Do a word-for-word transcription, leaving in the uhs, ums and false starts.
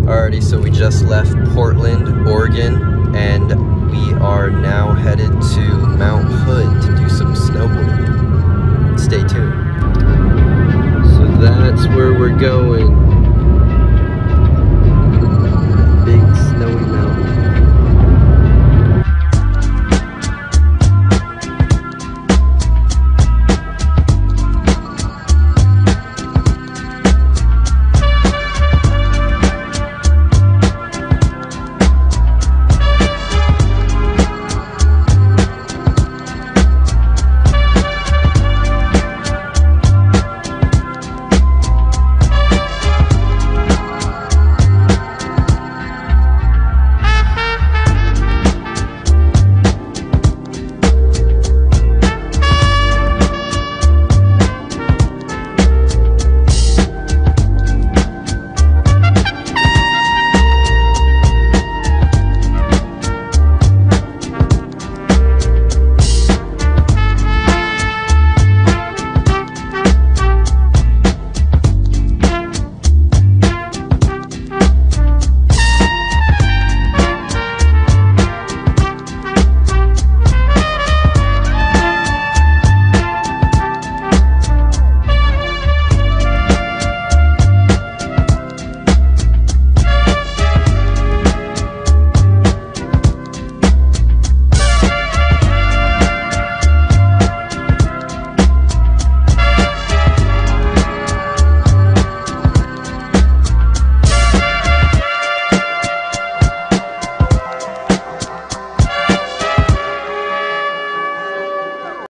Alrighty, so we just left Portland, Oregon, and we are now headed to Mount Hood to do some snowboarding. Stay tuned. So that's where we're going.